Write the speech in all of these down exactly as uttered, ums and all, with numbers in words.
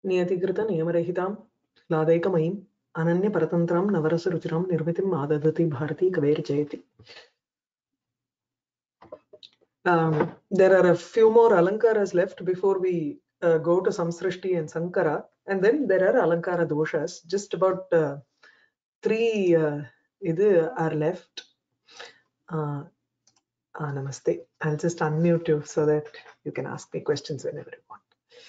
नियतिकृत नियमरहितां लादैकमयीं अनन्य परतन्त्रां नवरस रुचिरां निर्मितिम् आददति Bharti कवेर्जयति. Um, there are a few more alankaras left before we uh, go to Samsrishti and Sankara, and then there are alankara doshas. Just about uh, three uh, idu are left. Uh, ah, namaste. I'll just unmute you so that you can ask me questions whenever you want.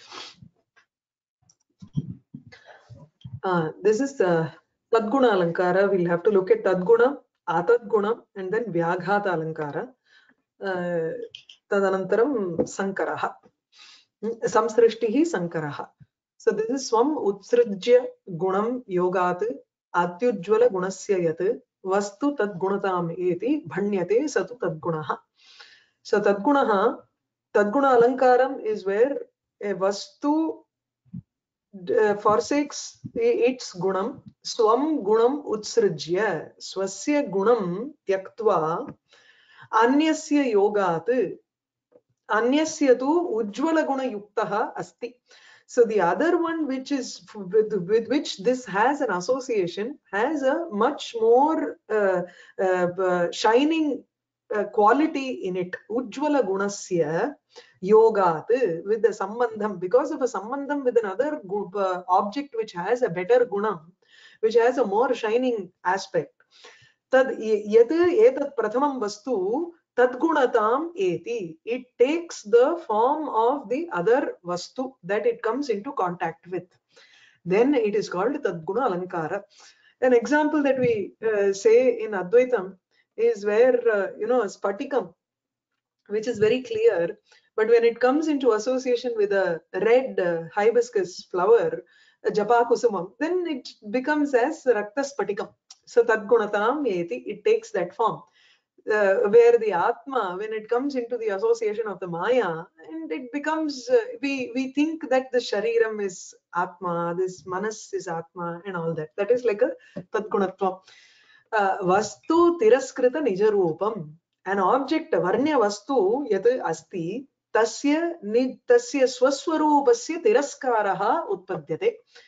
Uh, this is uh, Tadguna Alankara. We'll have to look at Tadguna, Atadguna, and then Vyaghata Alankara. Uh, Tadanantaram Sankaraha. Samsrishtihi Sankaraha. So this is Swam Utsrijya Gunam Yogat Atyujvala Gunasya Yat Vastu Tadgunatam Eti Bhanyate Satu Tadgunaha. So Tadgunaha, Tadguna Alankaram is where a Vastu Uh, forsakes its gunam, swam gunam utsrijya, swasya gunam tyaktva, anyasya yogat, anyasya tu ujjvala guna yuktaha asti. So the other one, which is with, with which this has an association, has a much more uh, uh, shining uh, quality in it. Ujjvala gunasya yogat, with the sambandham, because of a sambandham with another uh, object which has a better guna, which has a more shining aspect. Tad yat etat prathamam vastu tadgunatam eti. It takes the form of the other vastu that it comes into contact with. Then it is called tadguna alankara. An example that we uh, say in Advaitam is where, uh, you know, spatikam, which is very clear, but when it comes into association with a red uh, hibiscus flower, a japa kusumam, then it becomes as rakta spatikam. So tadgunatam eti, it takes that form. Uh, where the Atma, when it comes into the association of the Maya, and it becomes, uh, we, we think that the Shariram is Atma, this Manas is Atma, and all that. That is like a Tadgunatva. Uh, vastu Tiraskrita Nijarupam. An object, Varnya Vastu Yat Asti, Tasya Tasya Swaswarupasya Tiraskaraha Utpadyate.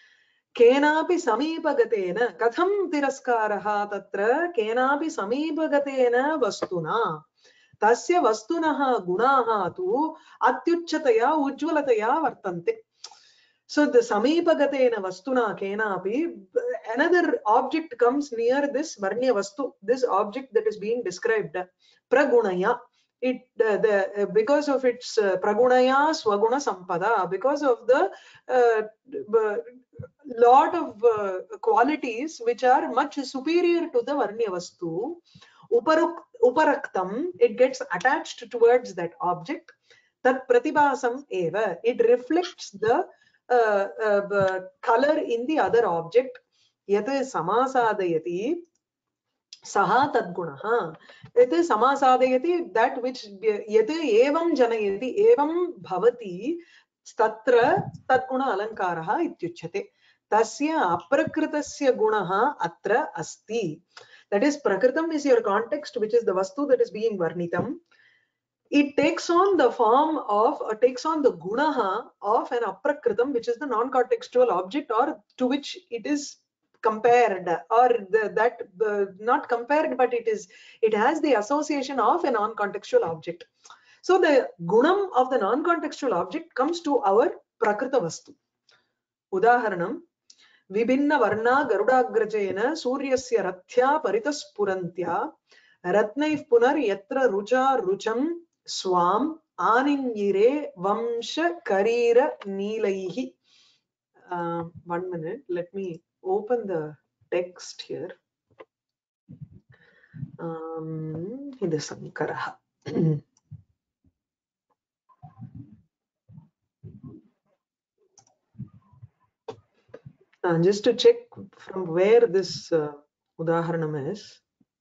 केनापि समीपगतेन कथं तिरस्कारः तत्र केनापि समीपगतेन वस्तुना तस्य वस्तुनः गुणाः तु अत्युच्चतया उज्ज्वलतया वर्तन्ते. So the samipagateena vastuna kenapi, another object comes near this varnya vastu, this object that is being described, pragunaya. It uh, the uh, because of its uh, pragunaya swaguna sampada, because of the uh, lot of uh, qualities which are much superior to the varnya vastu, uparuk uparaktam, it gets attached towards that object. Tat pratibhasam eva, it reflects the Uh, uh, color in the other object. Yat samasadayati saha tadgunaha. Yat samasadayati, that which yat evam janayati evam bhavati tatra tadguna alankaraha ityuchyate. Tasya aprakritasya gunaha atra asti. That is, prakritam is your context, which is the vastu that is being varnitam. It takes on the form of, or takes on the gunaha of an aprakritam, which is the non-contextual object, or to which it is compared, or the, that uh, not compared, but it is, it has the association of a non-contextual object. So the gunam of the non-contextual object comes to our prakrita vastu. Udaharanam, vibhinna varna garudagrajena suryasya rathya paritasphurantya ratnaif punar yatra rucha rucham swam aningire vamsha karira neelaihi. Uh, one minute, let me open the text here. Um, Hida Sankaraha. uh, just to check from where this uh, udaharanam is.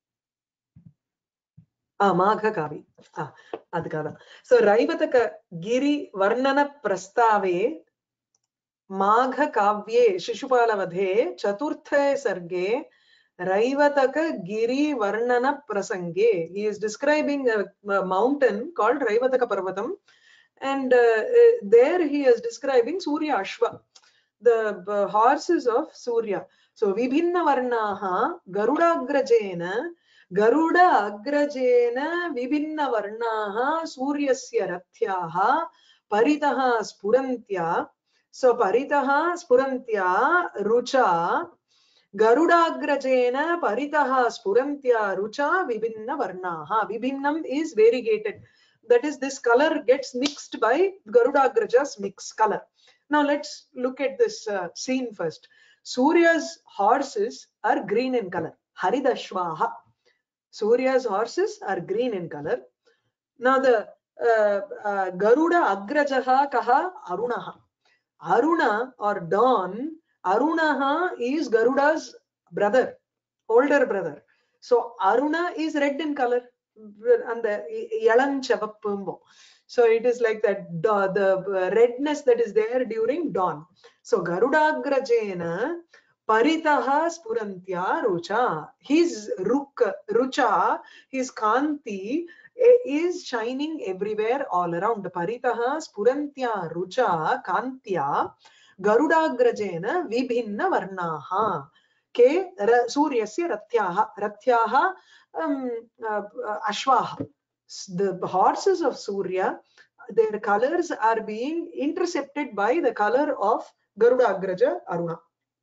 Ah, Magha Kavi. Ah, Adhikada. So, Raivataka Giri Varnana Prastave Magha Kavye Shishupala Vadhe Chaturthe Sarge Raivataka Giri Varnana Prasange. He is describing a, a mountain called Raivataka Parvatam, and uh, there he is describing Surya Ashva, the uh, horses of Surya. So Vibhinna Varnaha Garudagrajena Garuda Agrajena Vibhinna Varnaha Suryasya Rathyaha Paritaha Spurantya. So Paritaha Spurantya Rucha Garudagrajena Paritaha Spurantya Rucha Vibhinna Varnaha. Vibhinnam is variegated. That is, this color gets mixed by Garudagraja's mixed color. Now let's look at this uh, scene first. Surya's horses are green in color. Haridashvaha. Surya's horses are green in color. Now the uh, uh, Garuda Agrajaha Kaha Arunaha. Aruna or Dawn, Arunaha is Garuda's brother, older brother. So Aruna is red in color. And the Yalan Chavappumbo. So it is like that, the, the redness that is there during dawn. So Garudagrajena Paritaha Spurantya Rucha. His Ruk, Rucha, his Kanti is shining everywhere all around. Paritaha Spurantya Rucha Kantya Garudagrajena Vibhinna Varnaha. Ke Suryasya Rathyaha. Rathyaha um, uh, uh, Ashvaha. The horses of Surya, their colors are being intercepted by the color of Garudagraja Aruna.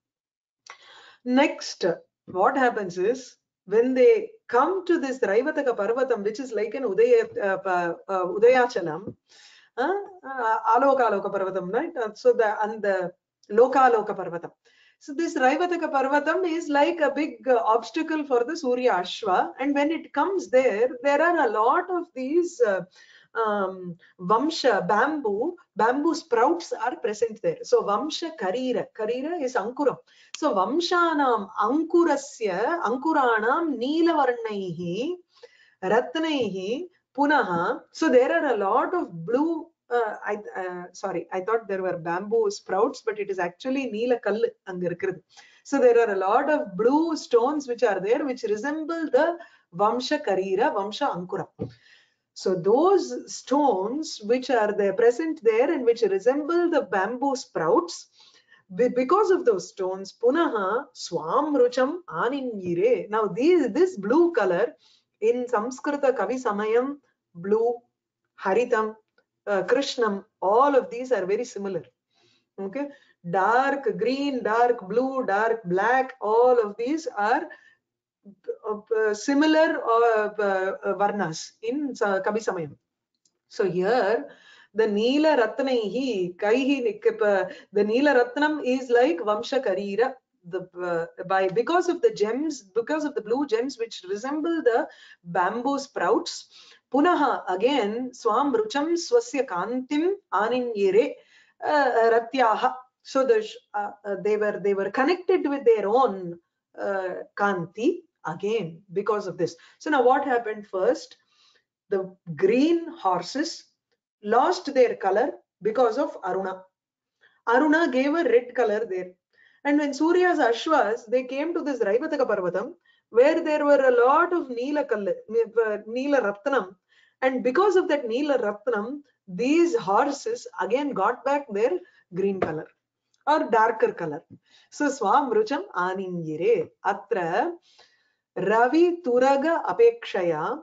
Next, what happens is, when they come to this Raivataka Parvatam, which is like an Udaya, uh, uh, Udayachalam, uh, uh, Aloka Aloka Parvatam, right? Uh, so the and the Loka Loka Parvatam. So this Raivataka Parvatam is like a big uh, obstacle for the Surya Ashwa, and when it comes there, there are a lot of these uh, um, Vamsha bamboo, bamboo sprouts are present there. So Vamsha Karira, Karira is Ankuram. So Vamshanam Ankurasya, Ankuranam Neelavarnaihi, Ratnaihi, Punaha. So there are a lot of blue. Uh, I uh, sorry, I thought there were bamboo sprouts, but it is actually Neela Kall angirukkirathu. So there are a lot of blue stones which are there, which resemble the Vamsha Karira, Vamsha Ankura. So those stones which are there present there and which resemble the bamboo sprouts, because of those stones, Punaha Swam Rucham Aninyire. Now these this blue color in Samskrita Kavi Samayam, blue, Haritam, uh, Krishnam, all of these are very similar. Okay, dark green, dark blue, dark black, all of these are uh, similar uh, uh, varnas in uh, Kavi Samayam. So here the Neela Ratnaihi, Kaihi, the Neela Ratnam is like Vamsha Karira. The uh, by because of the gems, because of the blue gems which resemble the bamboo sprouts. Punaha again Swam Rucham Swasya Kantim Aninyire Ratyaha. So the uh, uh, they were they were connected with their own uh, Kanti again because of this. So now what happened first? The green horses lost their color because of Aruna. Aruna gave a red color there. And when Surya's Ashwas, they came to this Raivataka Parvatam, where there were a lot of Neela, Neela Ratnam. And because of that Neela Ratnam, these horses again got back their green color or darker color. So Swam Rucham Aninyire. Atra Ravi Turaga Apekshaya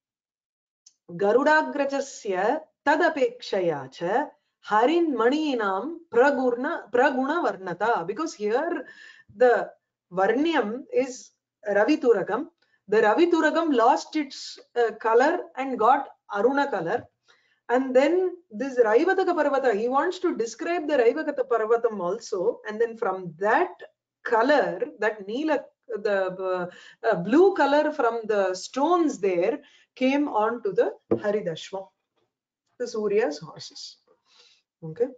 Garudagrajasya Tadapekshaya cha Harin Maninam Pragurna Praguna Varnata. Because here the Varnyam is Ravi Turagam. The Ravi Turagam lost its uh, color and got Aruna color. And then this Raivataka Parvata, he wants to describe the Raivataka Parvatam also. And then from that color, that Neela, the uh, uh, blue color from the stones there came on to the Haridashva, the Surya's horses. Okay.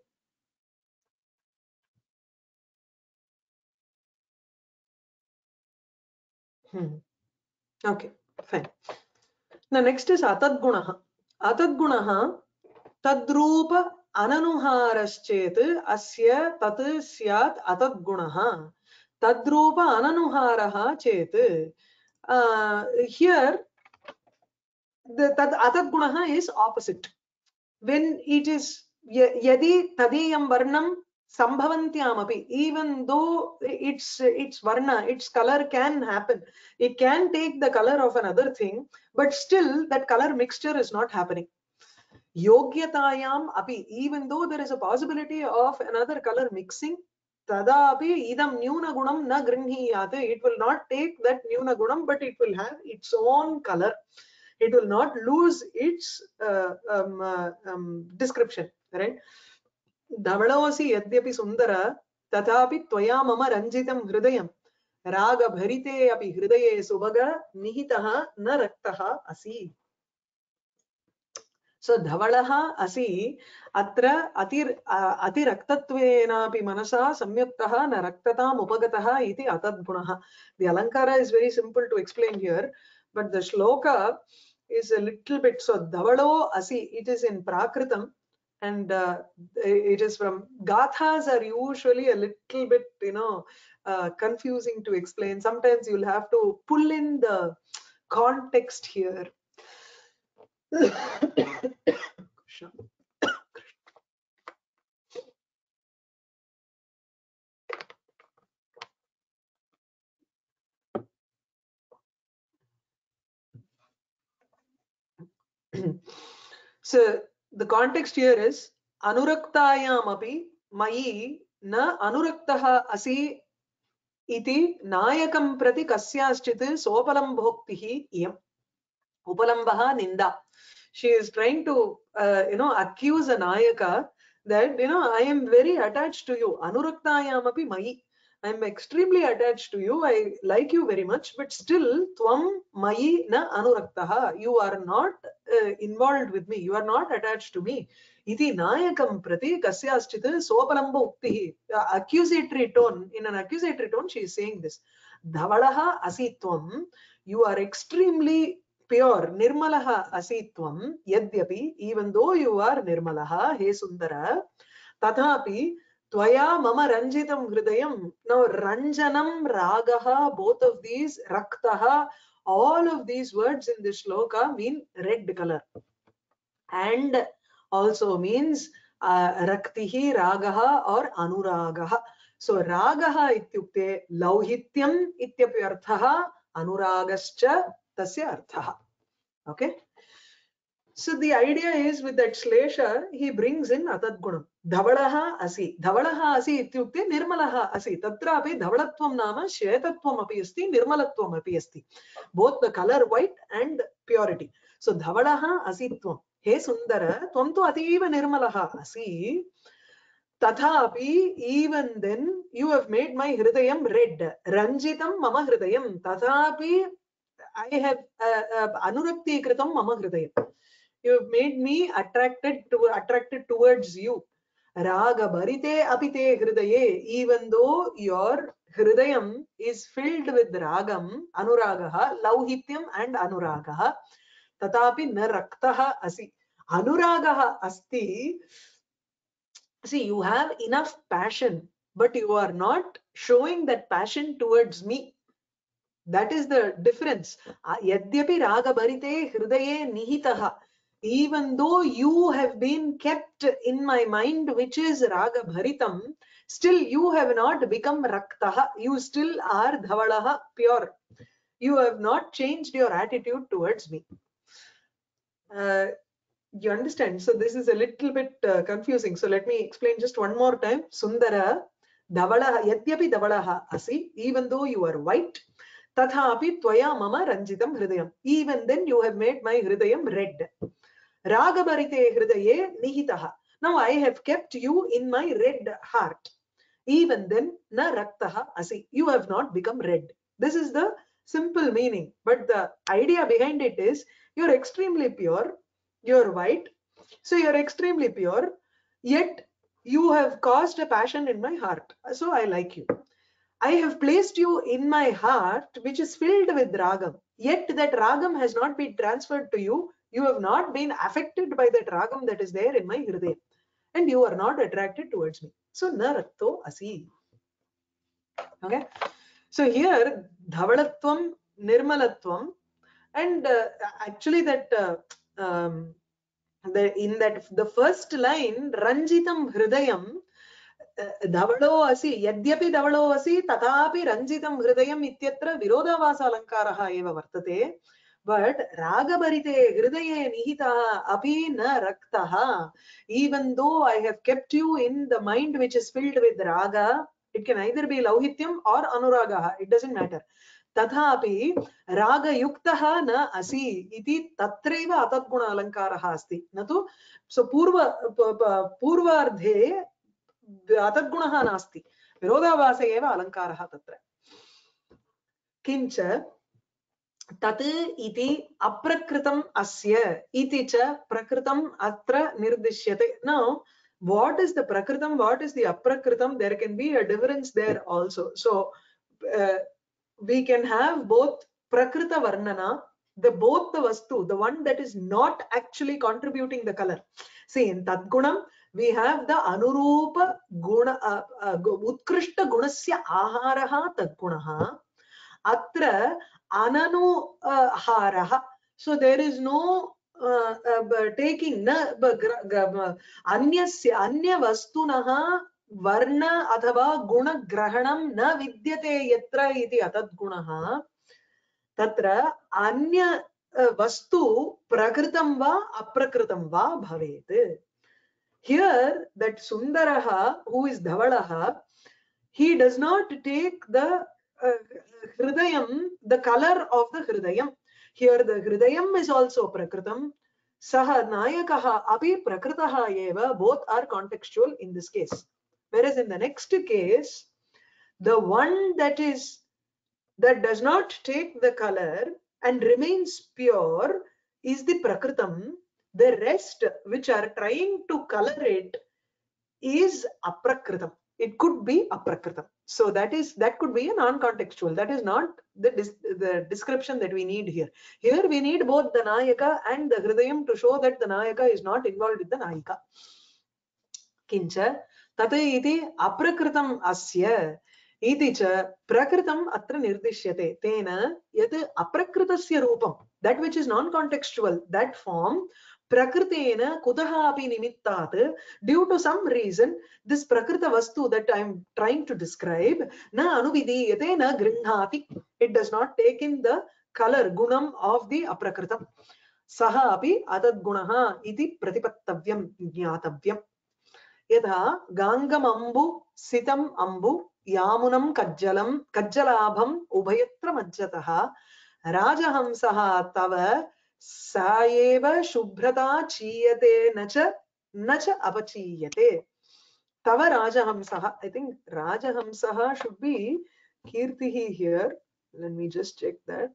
Hmm. Okay, fine. Now next is Atadgunaha. Atadgunaha Tadrupa Ananuharaschet Asya Tat Syat Atadgunaha. Tadrupa Ananuharaha Chet. Uh, here the Tad Atadgunaha is opposite. When it is Yadi Tadiyam Varnam Sambhavantyamapi, even though its its varna, its color can happen, it can take the color of another thing, but still that color mixture is not happening. Yogyatayam api, even though there is a possibility of another color mixing, tadapi idam nyuna gunam na grinhiyate, it will not take that nyuna gunam, but it will have its own color. It will not lose its uh, um, uh, um, description, right? धवलोऽसि यद्यपि सुन्दर तथापि त्वया मम रञ्जितं हृदयं रागभरिते अपि हृदये सुभग निहितः न रक्तः असि. So धवलः असि अत्र अतिर अतिरक्तत्वेनापि मनसा संयुक्तः न रक्तताम् उपगतः इति अतद्गुणः. The alankara is very simple to explain here, but the shloka is a little bit. So dhavalo asi, it is in prakritam, and uh, it is from gathas are usually a little bit, you know, uh, confusing to explain. Sometimes you'll have to pull in the context here. So the context here is anuraktaayam api mayi na anuraktaha asi iti nayakam prati kasyaschit sopalam bhoktihi iyam upalambaha ninda. She is trying to uh, you know accuse a nayaka that, you know, I am very attached to you. Anuraktaayam api mayi, I am extremely attached to you. I like you very much, but still tvam mayi na anuraktaha, you are not uh, involved with me, you are not attached to me. Iti nayakam prati kasyaschit sopalamba uktihi, uh, accusatory tone, in an accusatory tone she is saying this. Dhavalaha asitvam, you are extremely pure. Nirmalaha asitvam yadyapi, even though you are nirmalaha, he sundara, tathapi tvaya mama ranjitam hridayam. Now ranjanam, ragaha, both of these, raktaha, all of these words in this shloka mean red color, and also means uh, raktihi, ragaha or anuragaha. So ragaha ityukte lauhityam ityapi arthaha, anuragascha tasya arthaha. Okay, so the idea is, with that shlesha he brings in atadgunam. Dhavalaha asi, dhavalaha asi ityukte nirmalaha asi, tatrapi dhavalatvam nama shvetatvam api asti, nirmalatvam api asti, both the color white and purity. So dhavalaha asitvam, he sundara tvam tu ativa nirmalaha asi, tathapi, even then you have made my hridayam red, ranjitam mama hridayam, tathapi I have uh, uh, anurakti kritam mama hridayam, you have made me attracted to attracted towards you. Raga bharite apite hridaye, even though your hridayam is filled with ragam, anuragaha, lauhityam and anuragaha, tatapi na raktaha asi. Anuragaha asti, see, you have enough passion, but you are not showing that passion towards me. That is the difference. Yadyapi raga bharite hridaye nihitaha, even though you have been kept in my mind, which is raga bharitam, still you have not become raktaha, you still are dhavalaha, pure. You have not changed your attitude towards me. Uh, you understand? So this is a little bit uh, confusing. So let me explain just one more time. Sundara, Davalaha, Yadyapi Davalaha asi, even though you are white, Tathapi Tvaya Mama Ranjitam Hridayam, even then you have made my Hridayam red. Ragabarite Hridaye Nihitaha, now I have kept you in my red heart. Even then, Na Raktaha asi, you have not become red. This is the simple meaning, but the idea behind it is, you're extremely pure, you're white, so you're extremely pure, yet you have caused a passion in my heart, so I like you. I have placed you in my heart, which is filled with ragam, yet that ragam has not been transferred to you, you have not been affected by that ragam that is there in my hridaya, and you are not attracted towards me. So na rakto asi. Okay, so here dhavalatvam, nirmalatvam, and uh, actually that uh, um, the in that the first line ranjitam hridayam, धवलो असि यद्यपि धवलो असि तथापि रञ्जितं हृदयम् इत्यत्र विरोधाभास अलङ्कारः एव वर्तते but ragabarite hridaye nihitah api na raktah. Even though I have kept you in the mind which is filled with raga, it can either be lauhityam or anuragaha, it doesn't matter. तथापि रागयुक्तः न असि इति तत्रैव अतद्गुण अलङ्कारः अस्ति न तु सो पूर्व पूर्वार्धे अतद्गुणः नास्ति विरोधाभासे एव अलङ्कारः तत्र किञ्च तत् इति अप्रकृतम् अस्य इति च प्रकृतम् अत्र निर्दिश्यते now what is the prakritam what is the aprakritam there can be a difference there also so uh, we can have both prakrita varnana the both the vastu the one that is not actually contributing the color see in tadgunam we have the anurupa guna uh, uh, utkrishta gunasya aharaha tadgunaha atra ananu uh, haraha so there is no uh, uh, taking na anyasya anya vastunaha varna athava guna grahanam na vidyate yatra iti atadgunaha tatra anya uh, vastu prakritam va aprakritam va bhavet here that sundaraha who is dhawalaha he does not take the uh, hridayam the color of the hridayam here the hridayam is also prakritam saha nayakaha api prakritaha eva both are contextual in this case whereas in the next case the one that is that does not take the color and remains pure is the prakritam the rest which are trying to color it is aprakritam it could be aprakritam so that is that could be a non-contextual that is not the the description that we need here here we need both the nayaka and the hridayam to show that the nayaka is not involved with the nayika kincha tat iti aprakritam asya iti cha prakritam atra nirdishyate tena yat aprakritasya roopam that which is non-contextual that form prakritena kutaha api nimittat due to some reason this prakrita vastu that I am trying to describe na anuvidiyate na grinhati it does not take in the color gunam of the aprakritam saha api atad gunaha iti pratipattavyam jnatavyam yatha gangam ambu sitam ambu yamunam kajjalam kajjalabham ubhayatra majjataha rajahamsaha tava saeva shubhrata chiyate nacha nacha apachiyate tava rajahamsaha I think rajahamsaha should be kirtihi here let me just check that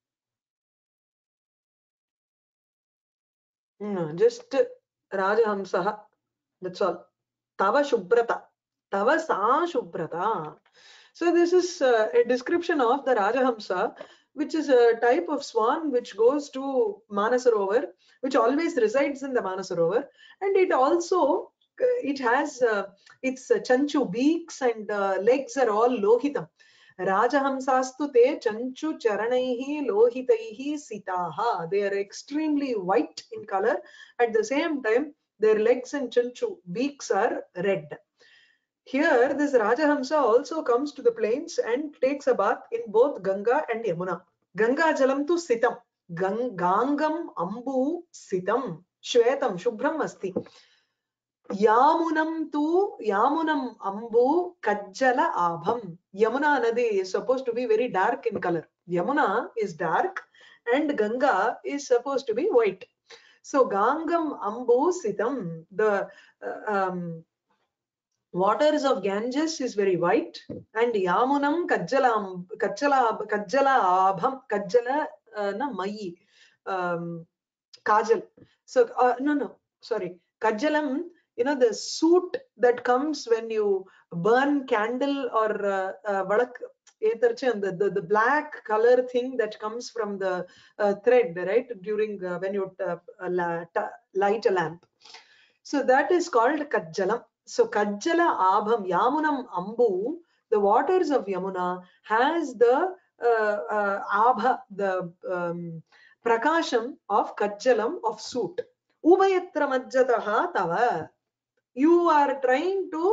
no just rajahamsaha that's all tava shubhrata tava sa shubhrata so this is uh, a description of the rajahamsa which is a type of swan which goes to Manasarovar, which always resides in the Manasarovar, and it also uh, it has uh, its uh, chanchu beaks and uh, legs are all lohitam. Rajahamsastu te chanchu charanaihi lohitaihi sitaha. They are extremely white in color. At the same time, their legs and chanchu beaks are red. Here, this Rajahamsa also comes to the plains and takes a bath in both Ganga and Yamuna. Ganga jalam tu sitam. Gang Gangam ambu sitam. Shvetam, shubhram asti. Yamunam tu Yamunam ambu kajjala abham. Yamuna nadi is supposed to be very dark in color. Yamuna is dark and Ganga is supposed to be white. So Gangam ambu sitam. The uh, um, waters of Ganges is very white and Yamunam Kajjalam Kajjala Kajjala Abham Kajjala uh, na Mai um, Kajal. So uh, no no sorry Kajjalam you know the soot that comes when you burn candle or uh, uh, the, the the black color thing that comes from the uh, thread right during uh, when you uh, light a lamp. So that is called Kajjalam. So Kajjala Abham Yamunam Ambu, the waters of Yamuna has the uh, uh, Abha, the um, Prakasham of Kajjalam of soot. Ubhayatra Majjataha Tava. You are trying to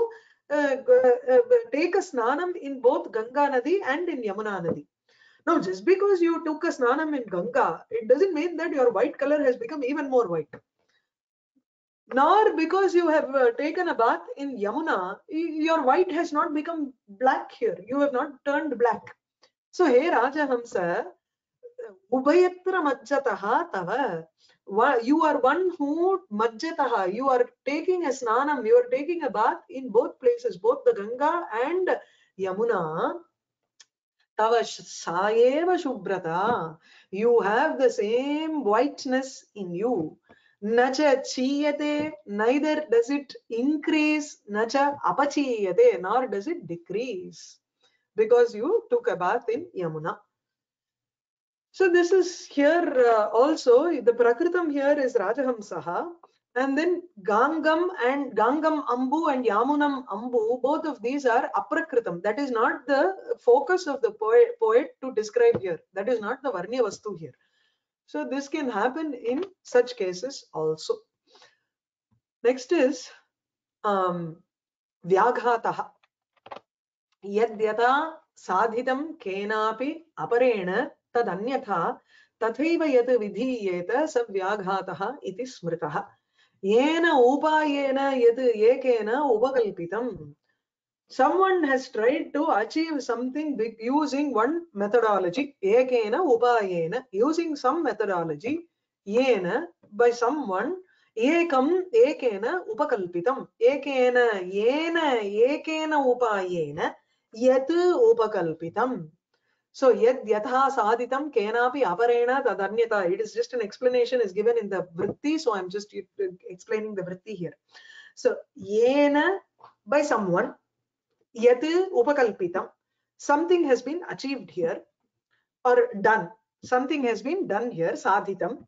uh, uh, take a snanam in both Ganga Nadi and in Yamuna Nadi. Now, just because you took a snanam in Ganga, it doesn't mean that your white color has become even more white. Nor because you have uh, taken a bath in Yamuna, your white has not become black here. You have not turned black. So, hey Rajahamsa, Ubayatra Majjataha Tava. You are one who Majjataha. You are taking a snanam, you are taking a bath in both places, both the Ganga and Yamuna. Tava Sayeva Shubhrata. You have the same whiteness in you. Nacha chiyate, neither does it increase, nacha apachiyate, nor does it decrease. Because you took a bath in Yamuna. So this is here uh, also, the Prakritam here is Rajahamsaha. And then Gangam and Gangam Ambu and Yamunam Ambu, both of these are Aprakritam. That is not the focus of the poet, poet to describe here. That is not the Varnya Vastu here. So this can happen in such cases also. Next is um, Vyaghataha. Yadyata sadhitam kenapi aparena tadanyatha tathaiva yat vidhiyeta sa vyaghataha iti smritaha. Yena upayena yat ekena upakalpitam. Someone has tried to achieve something big using one methodology. Ekena upayena, using some methodology. Yena, by someone. Ekam ekena upakalpitam. Ekena yena ekena upayena yat upakalpitam. So yad yatha sadhitam kenapi aparena tadanyata. It is just an explanation is given in the vritti. So I'm just explaining the vritti here. So yena, by someone. Yat upakalpitam. Something has been achieved here or done. Something has been done here. Sadhitam.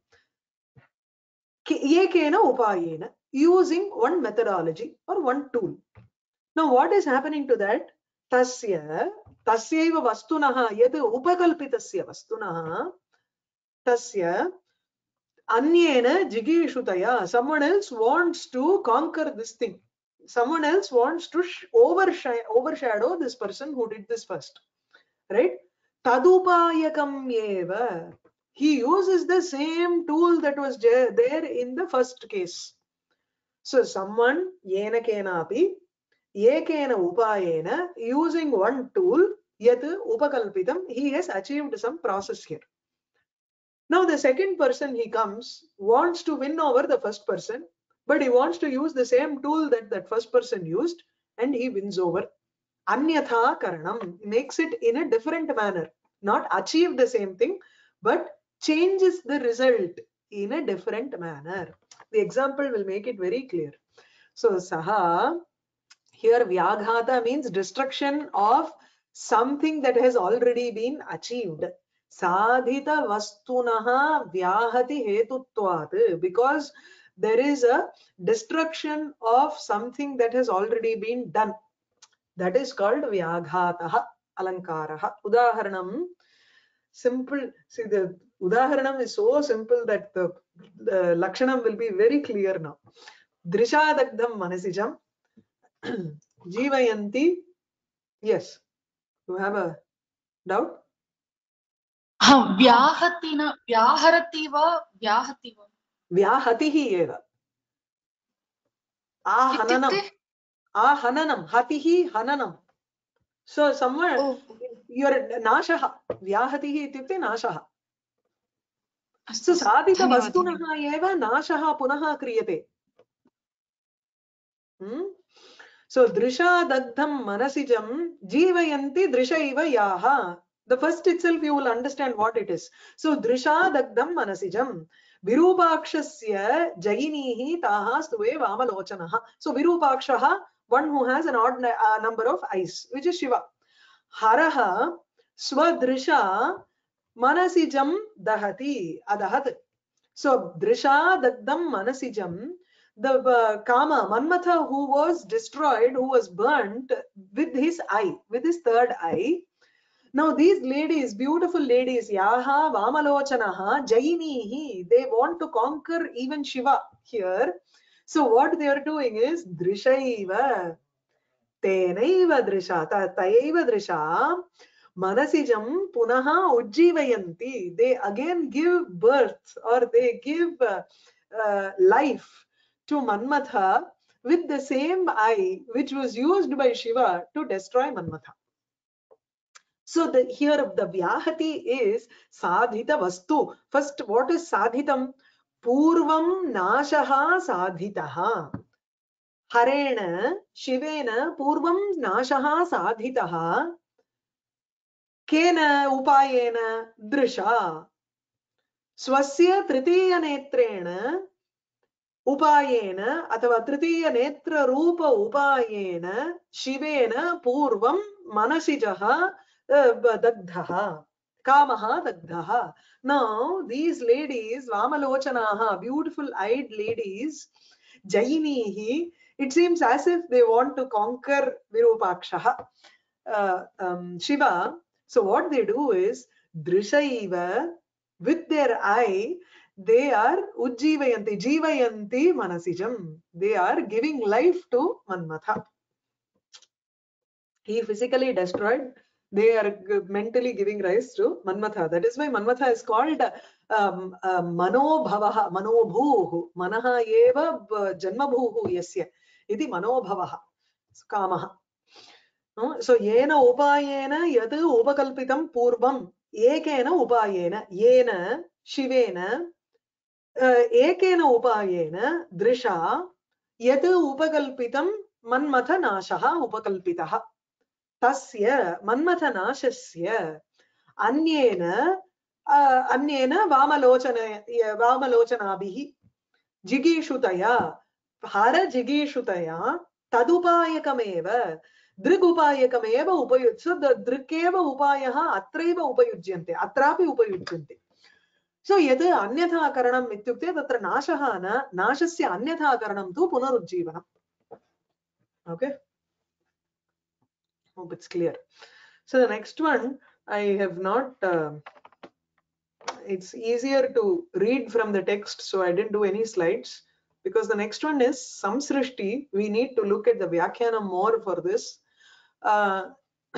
Ekena upayena. Using one methodology or one tool. Now what is happening to that? Tasya tasyaiva vastunaha yad upakalpitasya vastunaha tasya anyena jigishutaya. Someone else wants to conquer this thing. Someone else wants to overshadow this person who did this first. Right? Tadupayakam eva. He uses the same tool that was there in the first case. So someone yena kenapi ekena upayena, using one tool, yat upakalpitam, he has achieved some process here. Now the second person he comes wants to win over the first person, but he wants to use the same tool that that first person used, and he wins over. Anyatha karanam, makes it in a different manner, not achieve the same thing, but changes the result in a different manner. The example will make it very clear. So saha, here vyaghata means destruction of something that has already been achieved. Sadhita vastunaha vyahati hetutvat, because there is a destruction of something that has already been done. That is called vyaghataha alankaraha. Udaharanam, simple. See, the udaharanam is so simple that the, the lakshanam will be very clear now. Drishadagdham manasijam Jivayanti. Yes. You have a doubt? Vyahatina, Vyaharativa, Vyahativa. Vyahatihi eva. Ahananam. Ahananam. Hatihi hananam. So somewhere oh. Your nashaha. Vyahatihi ityukte nashaha. So sadhita vastunaha eva nashaha punaha kriyate. Hmm? So drisha dagdham manasijam jivayanti drishaiva yaha. The first itself you will understand what it is. So drisha dagdham manasijam virupakshasya jayinihi taha stuve vamalochanaha. So virupakshaha, one who has an odd uh, number of eyes, which is Shiva. Haraha swadrisha manasijam dahati adahat. So drisha dagdham manasijam, the uh, Kama, Manmatha, who was destroyed, who was burnt with his eye, with his third eye. Now these ladies, beautiful ladies, Yaha, Vamalochanaha, Jainihi, they want to conquer even Shiva here. So what they are doing is Drishaiva. Tenaiva drisha, tayaiva drisha, manasijam punaha ujjivayanti. They again give birth or they give uh, uh, life to Manmatha with the same eye which was used by Shiva to destroy Manmatha. So the here the Vyahati is sadhita vastu. First, what is sadhitam? Purvam nashaha sadhitaha. Harena Shivena Purvam nashaha sadhitaha. Kena upayena drisha. Swasya tritiya netrena upayena अथवा तृतीय नेत्र रूप upayena शिवेन पूर्वं मनसिजः दग्धः कामः दग्धः. Now these ladies Vamalochanaha, beautiful eyed ladies, Jainihi, it seems as if they want to conquer Virupakshaha, uh, um, Shiva. So what they do is Drishaiva, with their eye they are ujjivayanti, jivayanti manasijam. They are giving life to Manmatha. He physically destroyed. They are mentally giving rise to Manmatha. That is why Manmatha is called um, uh, Manobhavaha, Manobhuhu. Manaha eva janmabhuhu yasya. Iti Manobhavaha. Kamaha. So yena upayena yat upakalpitam purvam. Ekena upayena. Yena Shivena. Ekena upayena drisha yat upakalpitam manmatha nashaha upakalpitaha. Tasya manmatha nashasya anyena anyena vamalochana vamalochanabihi jigishutaya hara jigishutaya tadupayakameva drigupayakameva upayuj. So the drikeva upayaha atraiva upayujyante atrapi upayujyante. So yad anyatha karanam ityukte tatra nashaha na nashasya anyatha karanam tu punarujjivanam. Okay, hope it's clear. So the next one I have not uh, it's easier to read from the text, so I didn't do any slides, because the next one is Samsrishti. We need to look at the Vyakhyana more for this. Uh,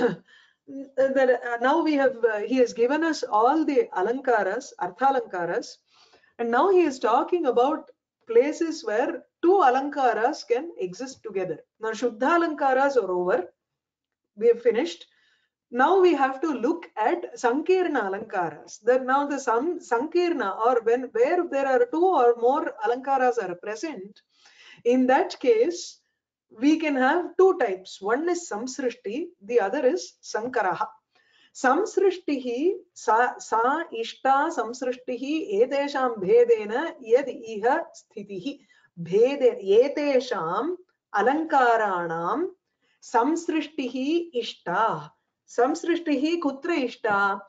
that, uh, now we have uh, he has given us all the alankaras, arthalankaras, and now he is talking about places where two alankaras can exist together. Now Shuddhalankaras are over, we have finished. Now we have to look at Sankirna alankaras. That now the Sam, Sankirna, or when where there are two or more alankaras are present, in that case we can have two types. One is Samsrishti, the other is Sankaraha. Samsrishtihi sa, sa ishta samsrishtihi etesham bhedena yad iha sthitihi bhede etesham alankaranam samsrishtihi ishta. Samsrishtihi kutra ishta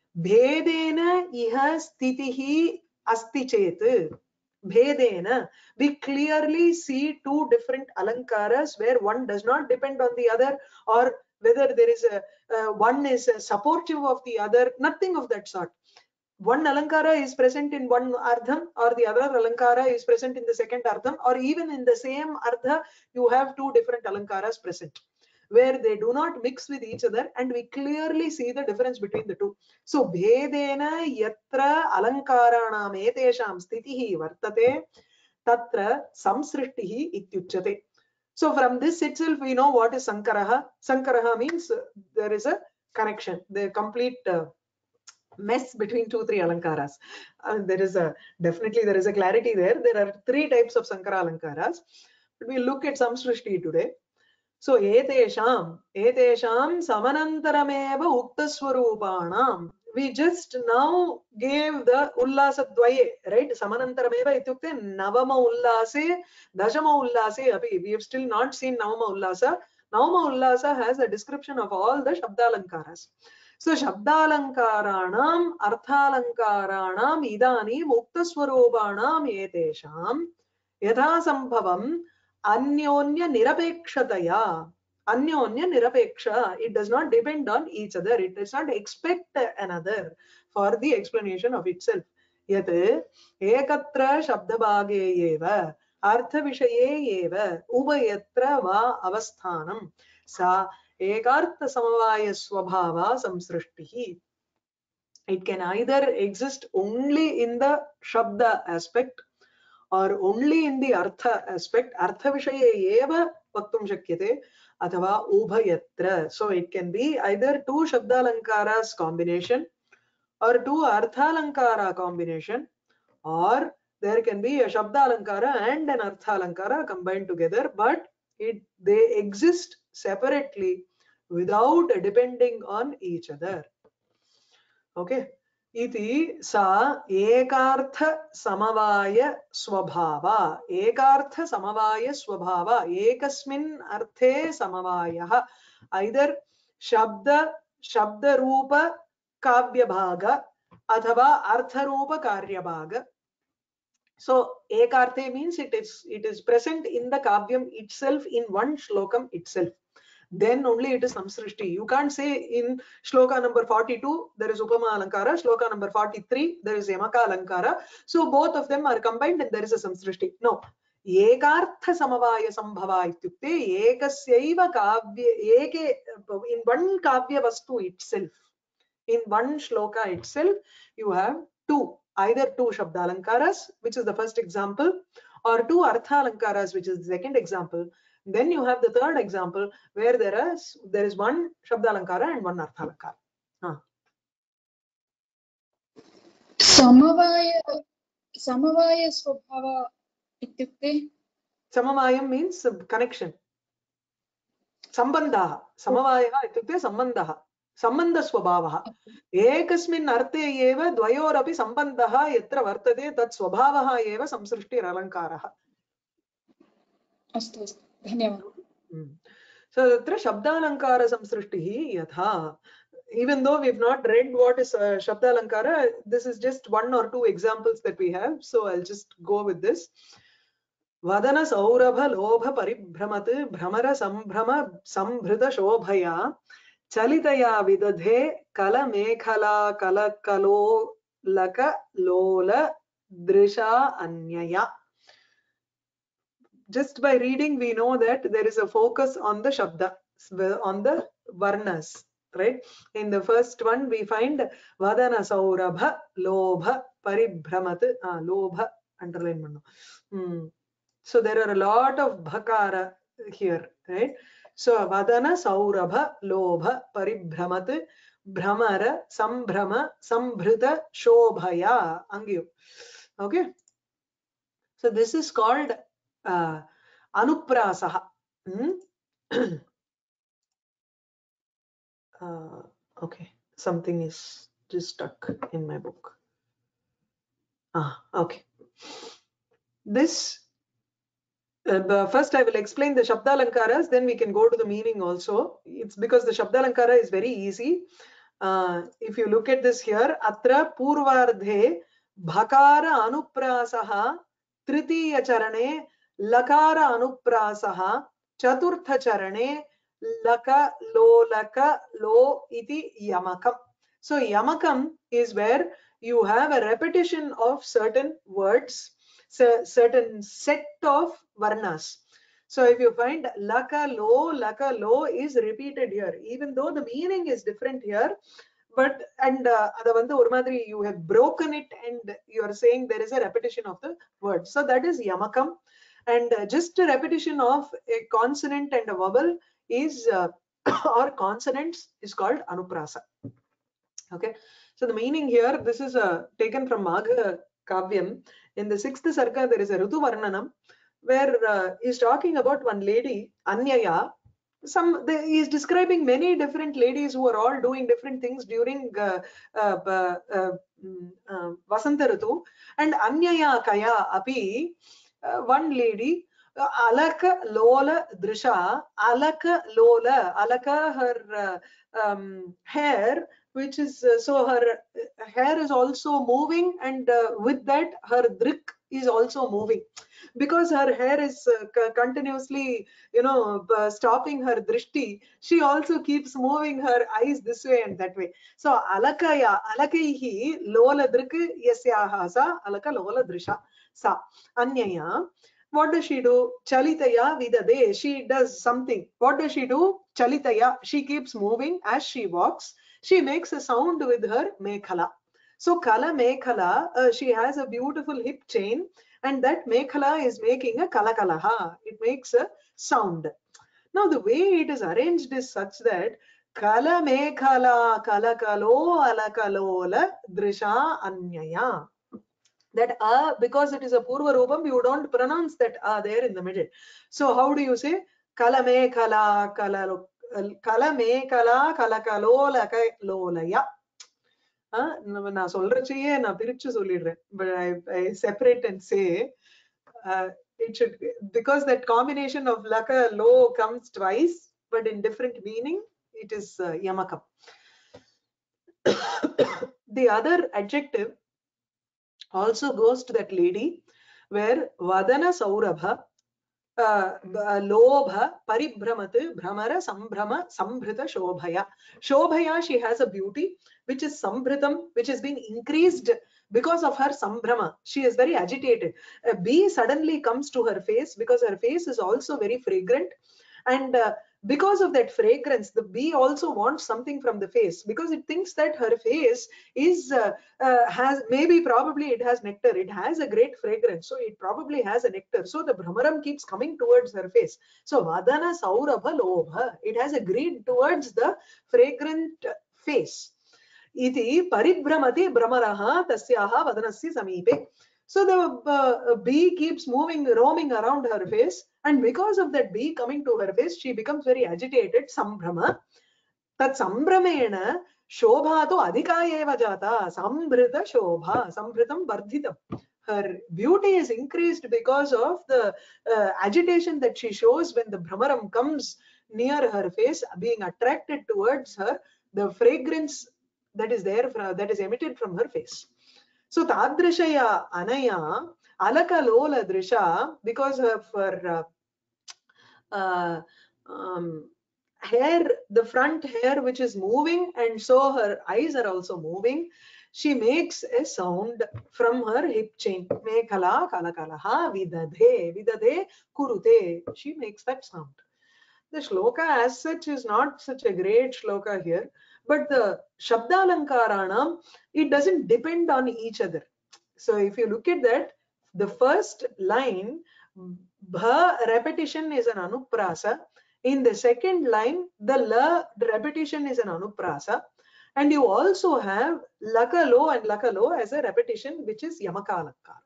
bhedena iha sthitihi asti chet. Bhedena, we clearly see two different alankaras where one does not depend on the other, or whether there is a uh, one is uh, supportive of the other, nothing of that sort. One alankara is present in one ardham, or the other alankara is present in the second ardham, or even in the same ardha you have two different alankaras present, where they do not mix with each other, and we clearly see the difference between the two. So bhedena yatra alankaranam etesham sthitihi vartate tatra samsrishtihi ityuchyate. So from this itself we know what is Sankaraha. Sankaraha means uh, there is a connection, the complete uh, mess between two three alankaras. Uh, there is a definitely there is a clarity there. There are three types of Sankara alankaras, but we look at Samsrishti today. So etesham etesham samanantarameva uktaswarupanam. We just now gave the ullasa dvaye, right? Samanantarameva ityukte navama ullase dashama ullase api. We have still not seen navama ullasa. Navama ullasa has a description of all the shabdalankaras. So shabdalankaranam arthalankaranam idani uktaswarupanam etesham yatha sambhavam Anyonya nirapekshataya. Anyonya nirapeksha. It does not depend on each other. It does not expect another for the explanation of itself. Yat ekatra shabdabhage eva artha vishaye eva ubayatra va avasthanam. sa ekartha samavaya swabhava samsrishtihi. It can either exist only in the shabda aspect or only in the artha aspect. Artha vishaye eva vaktum shakyate athava ubhayatra. So it can be either two shabdalankaras combination or two arthalankara combination, or there can be a shabdalankara and an arthalankara combined together, but it they exist separately without depending on each other. Okay. Iti sa ekartha samavaya swabhava. Ekartha samavaya swabhava. Ekasmin arthe samavayah. Either shabda shabda rupa kavya bhaga athava artha rupa karya bhaga. So ekarthe means it is it is present in the kavyam itself, in one shlokam itself. Then only it is samsrishti. You can't say in shloka number forty-two there is upama alankara, shloka number forty-three there is yamaka alankara. So both of them are combined and there is a samsrishti. No. Ekartha samavaya sambhava ityukte ekasyaiva kavya eke, in one kavya vastu itself, in one shloka itself, you have two, either two shabdalankaras, which is the first example, or two arthalankaras, which is the second example. Then you have the third example where there is there is one shabdalankara and one arthalankara. Huh. Samavaya Samavaya Swabhava ityukte. Samavayam means connection. Sambandha. Samavaya ityukte sambandha. Sambandha swabhavah. Ekasmin arte eva dvayorapi sambandha yatra vartate tat swabhavah eva samsrishtir alankarah. Astu astu. Dhanyavad. So tatra shabdalankara samsrishtihi yatha. Even though we've not read what is uh, shabdalankara, this is just one or two examples that we have. So I'll just go with this. Vadana saurabha lobha paribhramat bhramara sambhrama sambhrita shobhaya chalitaya vidadhe kala mekhala kala kalo laka lola drisha anyaya. Just by reading, we know that there is a focus on the shabda, on the varnas, right? In the first one, we find vadana saurabha lobha paribhramat. Ah, lobha, underline manno. Hmm. So there are a lot of bhakara here, right? So vadana saurabha lobha paribhramat bhramara sambhrama sambhrita shobhaya angyu. Okay. So this is called uh, anuprasaha. Hmm? uh, okay, something is just stuck in my book. Ah, okay. This uh, first I will explain the shabdalankaras, then we can go to the meaning also. It's because the shabdalankara is very easy. Uh, if you look at this here, atra purvardhe bhakara anuprasaha tritiya charane lakara anuprasaha chaturtha charane laka lo laka lo iti yamakam. So yamakam is where you have a repetition of certain words, so certain set of varnas. So if you find laka lo, laka lo is repeated here, even though the meaning is different here, but and uh, you have broken it and you are saying there is a repetition of the word. So that is yamakam, and uh, just a repetition of a consonant and a vowel is uh, or consonants is called anuprasa. Okay, so the meaning here, this is uh, taken from Magha Kavyam. In the sixth sarka, there is a Rutu Varnanam where uh, he's talking about one lady, Anyaya. Some the, he is describing many different ladies who are all doing different things during uh, uh, uh, uh, uh, Vasanta Ritu. And Anyaya Kaya api, uh, one lady, uh, Alaka Lola Drisha, Alaka Lola, Alaka her uh, um, hair, which is uh, so her uh, hair is also moving, and uh, with that her drik is also moving, because her hair is uh, continuously, you know, uh, stopping her drishti. She also keeps moving her eyes this way and that way. So alakaya alakaihi lola drik yasyaha sa alaka lola drisha sa anyaya. What does she do? Chalitaya vidade. She does something. What does she do? Chalitaya. She keeps moving as she walks. She makes a sound with her mekhala. So kala mekhala, uh, she has a beautiful hip chain, and that mekhala is making a kalakalaha. It makes a sound. Now the way it is arranged is such that kala mekhala kalakalo alakalola drisha anyaya. That a, because it is a purva roopam, you don't pronounce that a there in the middle. So how do you say kalame kala kala kalame kala kalakalola kalolaya? நான் சொல்றச்சையே நான் பிரிச்சு சொல்லிடுறேன், but I, I separate and say uh, it should, because that combination of laka lo comes twice but in different meaning, it is uh, yamakam. The other adjective also goes to that lady where vadana saurabha uh, lobha paribhramatu bhramara sambhrama sambhrita shobhaya. Shobhaya, she has a beauty which is sambhritam, which has been increased because of her sambhrama. She is very agitated. A bee suddenly comes to her face because her face is also very fragrant, and uh, because of that fragrance, the bee also wants something from the face because it thinks that her face is uh, uh, has maybe probably it has nectar, it has a great fragrance, so it probably has a nectar, so the bhramaram keeps coming towards her face. So vadana saurabha lobha, it has a greed towards the fragrant face. Iti paribhramati bhramaraha tasyaha vadanasya samipe. So the uh, bee keeps moving, roaming around her face, and because of that bee coming to her face, she becomes very agitated. Sambhrama. Tat sambhramena shobha to adhika eva jata. Sambhrita shobha. Sambhritam vardhitam. Her beauty is increased because of the uh, agitation that she shows when the bhramaram comes near her face, being attracted towards her, the fragrance that is there, that is emitted from her face. So tadrishaya anaya alaka lola drisha, because of her uh, uh, um, hair, the front hair which is moving, and so her eyes are also moving, she makes a sound from her hip chain. Mekhala kalakalaha vidadhe vidadhe kurute. She makes that sound. The shloka as such is not such a great shloka here, but the shabdalankaranam, it doesn't depend on each other. So if you look at that, the first line, bha repetition is an anuprasa. In the second line, the la repetition is an anuprasa. And you also have lakalo and lakalo as a repetition, which is yamakalankara.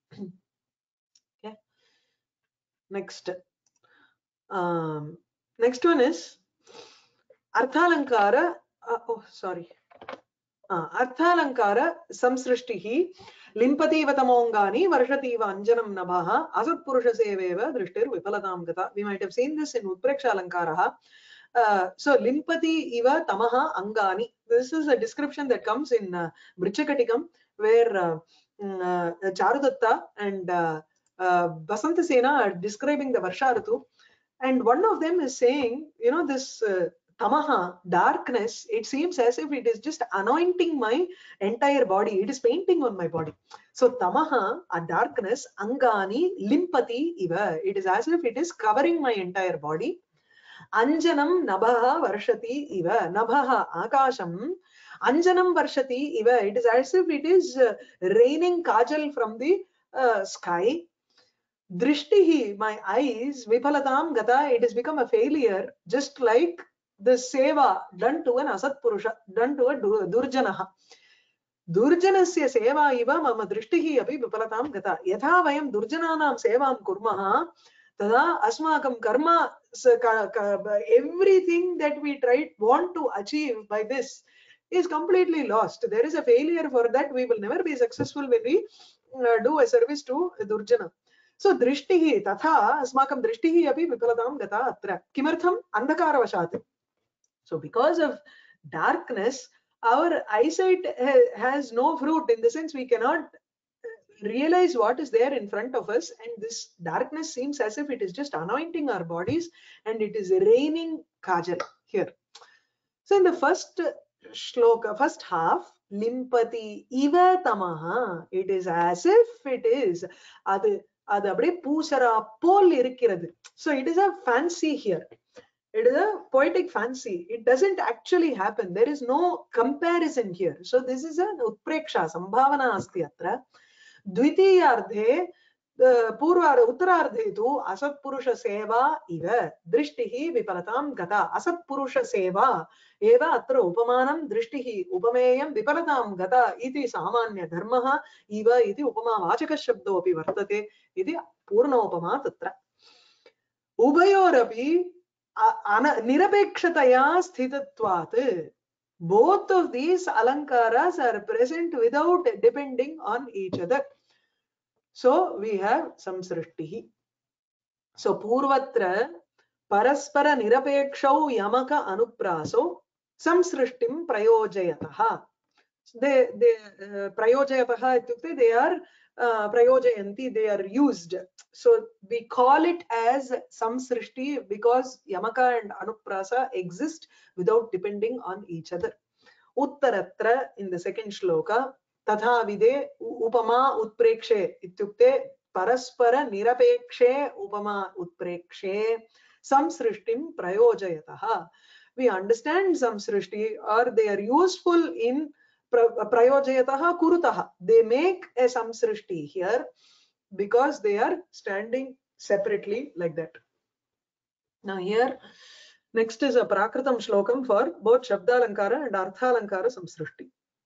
Okay. Next. Um, next one is Arthalankara. Uh, oh, sorry. Uh, Arthalankara samsrishtihi limpati vatamongani varshativa anjanam nabaha asat purusha seveva drishtir vipalatam gata. We might have seen this in Utpreksha Alankaraha. Uh, so limpati iva tamaha angani. This is a description that comes in uh, Brichakatikam, where uh, uh, Charudatta and uh, uh, Basanta Sena are describing the Varsha Ritu. And one of them is saying, you know, this uh, tamaha, darkness, it seems as if it is just anointing my entire body. It is painting on my body. So tamaha, a darkness, angani, limpati iva. It is as if it is covering my entire body. Anjanam nabaha varshati iva. Nabaha akasham. Anjanam varshati iva. It is as if it is uh, raining kajal from the uh, sky. Drishtihi, my eyes, vipalatam gata, it has become a failure, just like the seva done to an asat purusha, done to a durjanaha. Durjanasya seva iva mama drishtihi api vipalatam gata. Yatha vayam durjananam sevam kurmaha, tada asmakam karma, everything that we try want to achieve by this is completely lost. There is a failure for that. We will never be successful when we uh, do a service to Durjana. So drishtihi tatha asmakam drishtihi api vipalatam gata atra. Kimartham andhakara vashat. So because of darkness, our eyesight ha has no fruit, in the sense we cannot realize what is there in front of us, and this darkness seems as if it is just anointing our bodies, and it is raining kajal here. So in the first shloka, first half, limpati iva tamaha, it is as if it is. Adu அது அப்படியே பூசரா போல் இருக்கிறது. So it is a fancy here. It is a poetic fancy. It doesn't actually happen. There is no comparison here. So this is an utpreksha, sambhavana asti atra. Dvitiyardhe पूर्वार्ध उत्तरार्धे तु असत्पुरुष सेवा इव दृष्टिः विफलतां गता. असत्पुरुष सेवा एव अत्र उपमानं दृष्टिः उपमेयं विफलतां गता इति सामान्य धर्मः इव इति उपमावाचकः शब्दोऽपि वर्तते इति पूर्णोपमा तत्र. उभयोरपि निरपेक्षतया स्थितत्वात् both of these alankaras are present without depending on each other. So we have samsrishtihi. So purvatra paraspara nirapekshau yamaka anupraso samsrishtim prayojayataha. They they uh, prayojayataha ityukte they are uh, prayojayanti, they are used. So we call it as samsrishti because yamaka and anuprasa exist without depending on each other. Uttaratra in the second shloka तथा विदे उपमा उत्प्रेक्षे इत्युक्ते परस्पर निरपेक्षे उपमा उत्प्रेक्षे samsrishtim prayojayataha. We understand samsrishti or they are useful in prayojayataha kurutaha. They make a samsrishti here because they are standing separately like that. Now here next is a prakritam shlokam for both shabdalankara and arthalankara samsrishti.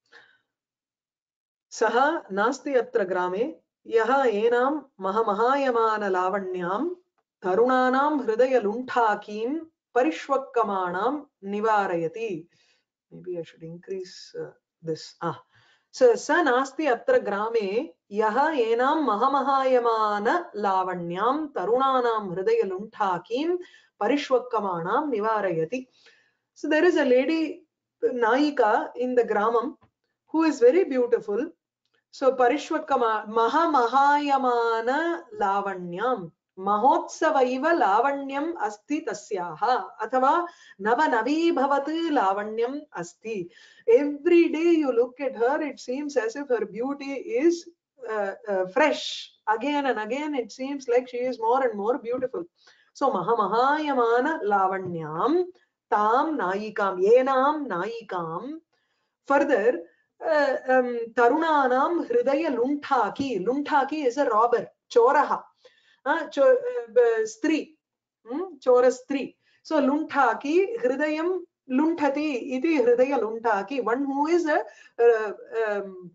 सह नास्ति अत्र ग्रामे यः एनां महमहायमान लावण्यां तरुणानां हृदय लुण्ठाकीं परिष्वक्कमाणां निवारयति. Maybe I should increase uh, this. Ah, so स नास्ति अत्र ग्रामे यः एनां महमहायमान लावण्यां तरुणानां हृदय लुण्ठाकीं परिष्वक्कमाणां निवारयति. So there is a lady Naika in the Gramam who is very beautiful. So Parishvakama Maha Mahayamana Lavanyam Mahotsavaiva Lavanyam Asti Tasyaha Athava Nava Navi Bhavati Lavanyam Asti. Every day you look at her, it seems as if her beauty is uh, uh, fresh. Again and again it seems like she is more and more beautiful. So Maha Mahayamana Lavanyam Tam Naikam Yenam Naikam. Further, Uh, um, Tarunanam Hridaya Lunthaki. Lunthaki is a robber, Choraha. Uh, cho, uh, stri. Hmm? Chora stri. So Lunthaki, Hridayam Lunthati, iti Hridaya Lunthaki. One who is a, uh, um,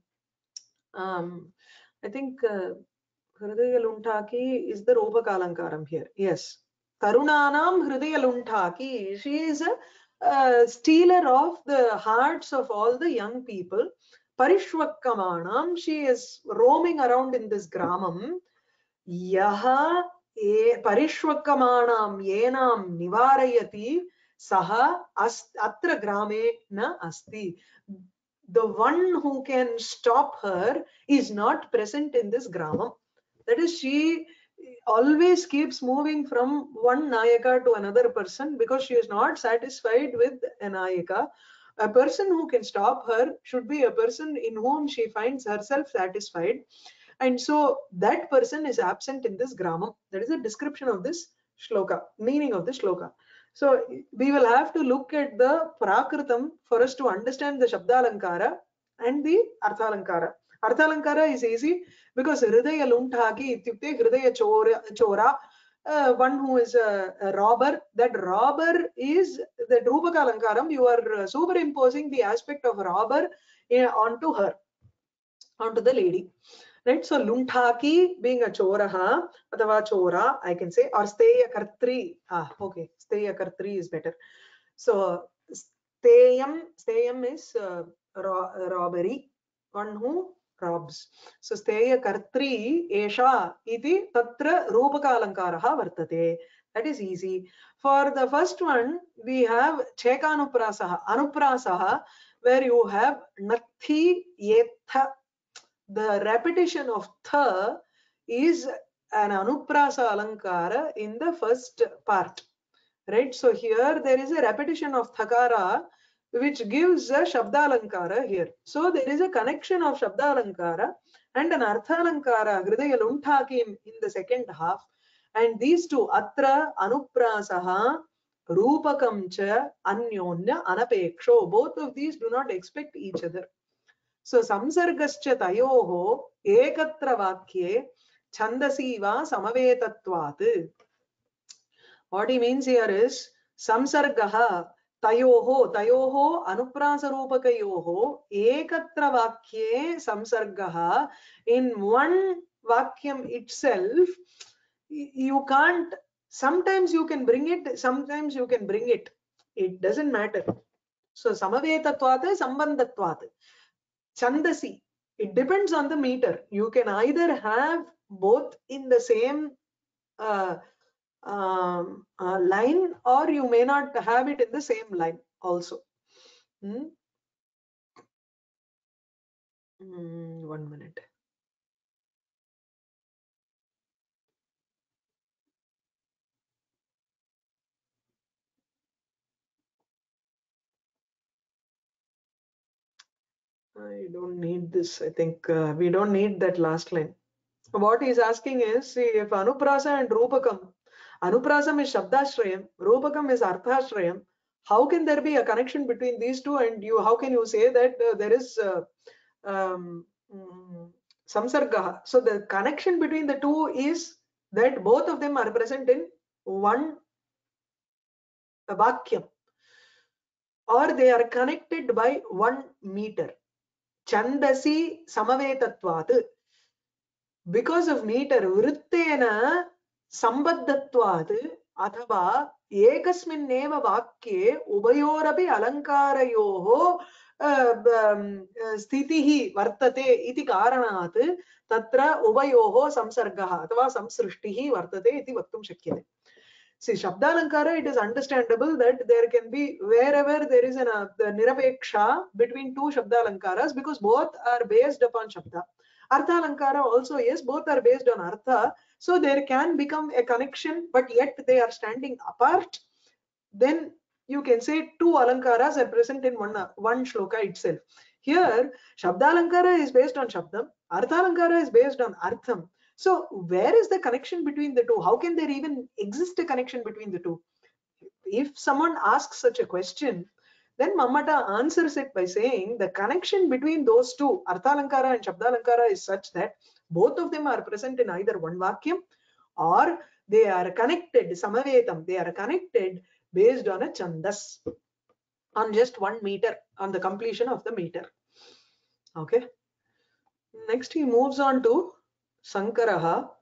um, I think uh, Hridaya Lunthaki is the Rupakalankaram here. Yes. Tarunanam Hridaya Lunthaki. She is a Uh, stealer of the hearts of all the young people. Parishvakkamanam, she is roaming around in this gramam. Yaha e Parishvakkamanam yenam nivarayati saha ast, atra grame na asti. The one who can stop her is not present in this gramam. That is, she always keeps moving from one Nayaka to another person because she is not satisfied with a Nayaka. A person who can stop her should be a person in whom she finds herself satisfied. And so that person is absent in this Gramam. That is a description of this shloka, meaning of the shloka. So we will have to look at the Prakritam for us to understand the Shabdalankara and the Arthalankara. Arthalankara is easy because Hridaya Lunthaki ityukte Hridaya Chora, chora uh, one who is a, a robber. That robber is the Rupakalankaram. You are uh, superimposing the aspect of robber uh, onto her, onto the lady. Right? So Lunthaki being a Choraha, Atava Chora, I can say, or Steya Kartri. Ah, okay. Steya Kartri is better. So Steyam, Steyam is uh, ro robbery. One who robs. So Steya Kartri Esha iti tatra Rupakalankaraha vartate. That is easy. For the first one, we have Cheka Anuprasaha. Anuprasaha, where you have Nathi Yetha. The repetition of Tha is an Anuprasa Alankara in the first part. Right? So here there is a repetition of Thakara which gives a Shabdalankara here. So there is a connection of Shabdalankara and an Arthalankara, Hridaya Lunthaki in the second half. And these two, Atra Anuprasaha Rupakam cha Anyonya Anapeksho, both of these do not expect each other. So Samsargascha Tayoho Ekatra Vakye Chandasiva Samavetatvat. What he means here is Samsargaha Tayoho Tayoho Anuprasarupakayoho Ekatra Vakye Samsargaha. In one Vakyam itself, you can't, sometimes you can bring it, sometimes you can bring it. It doesn't matter. So Samavetatvat, Sambandhatvat. Chandasi, it depends on the meter. You can either have both in the same uh, um, uh, line, or you may not have it in the same line also. Hmm? Mm, one minute. I don't need this. I think uh, we don't need that last line. What he's asking is, see, if Anuprasa and Rupakam, Anuprasam is Shabdashrayam, Rupakam is Arthashrayam, how can there be a connection between these two? And you, how can you say that uh, there is uh, um, mm, Samsargaha? So the connection between the two is that both of them are present in one Vakyam, or they are connected by one meter. Chandasi Samavetatvat. Because of meter, vrittena sambadhatvat athava ekasminneva vakye ubayorapi alankarayoho sthitihi vartate iti karanat tatra ubayoho samsargaha athava samsrishtihi vartate iti vaktum shakyate. See, Shabdalankara, it is understandable that there can be wherever there is an uh, nirapeksha between two Shabdalankaras, because both are based upon Shabda. Artha Alankara also, yes, both are based on Artha. So there can become a connection, but yet they are standing apart. Then you can say two Alankaras are present in one, one shloka itself. Here, Shabdalankara is based on Shabdam, Artha Alankara is based on Artham. So where is the connection between the two? How can there even exist a connection between the two? If someone asks such a question, then Mamata answers it by saying the connection between those two, Arthalankara and Shabdalankara, is such that both of them are present in either one Vakyam, or they are connected, Samavetam, they are connected based on a Chandas, on just one meter, on the completion of the meter. Okay. Next he moves on to Sankaraha.